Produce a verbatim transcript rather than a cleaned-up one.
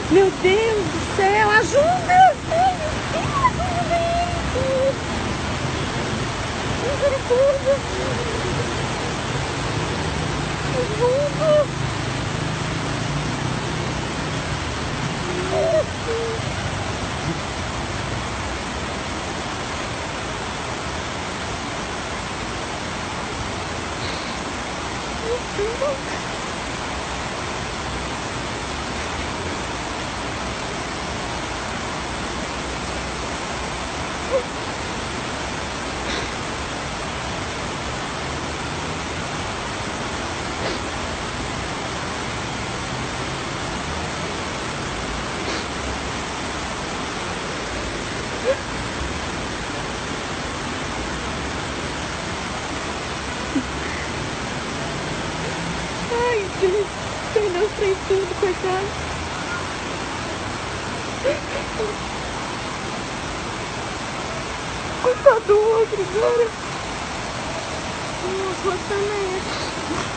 Meu Deus do céu, ajuda! Ai, meu Deus, ajuda, gente! Misericórdia! Ajuda! Ai, gente, perdeu os trem tudo, coitado. Coitado do outro, cara. Nossa, também.